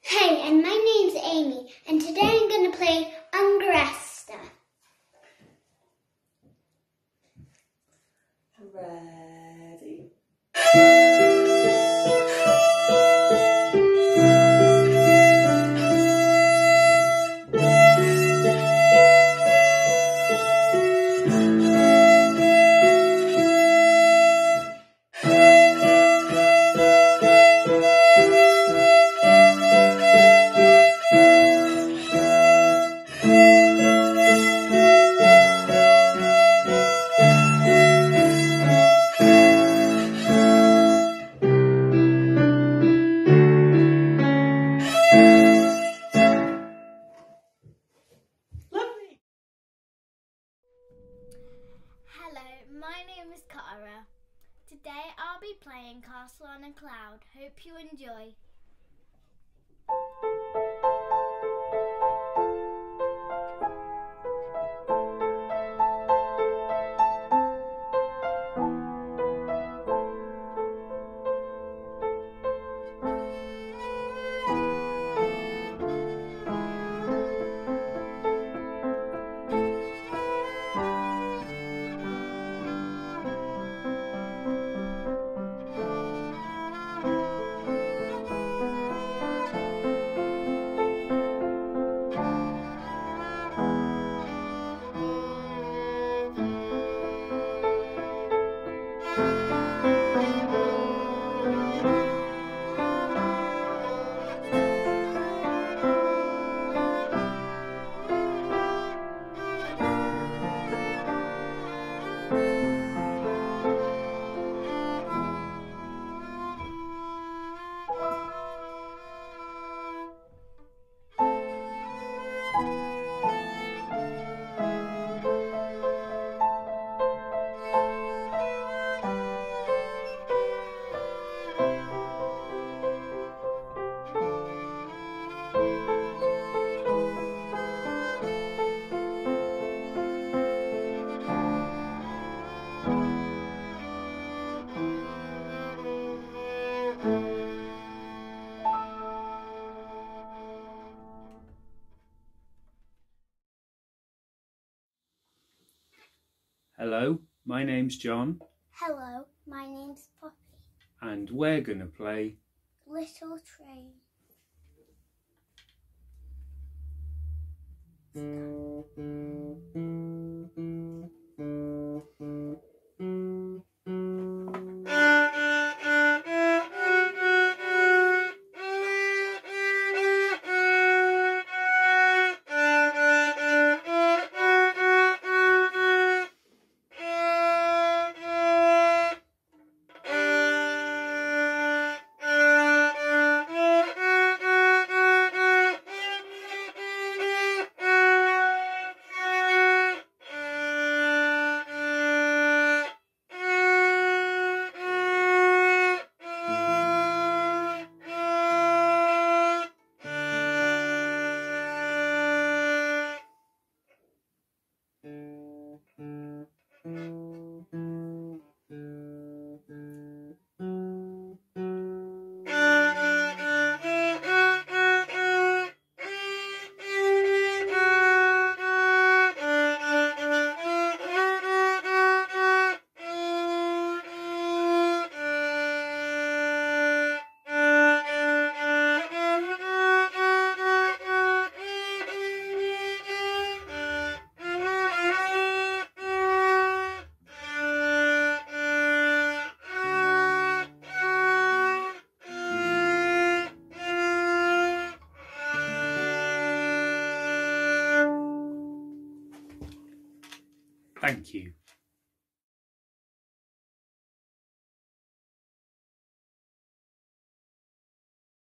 Hey, and my name's Amy, and today I'm going to play Ungresta. Ready? Hello, my name is Cara. Today I'll be playing Castle on a Cloud. Hope you enjoy. Hello, my name's John. Hello, my name's Poppy. And we're going to play Little Train. Thank you.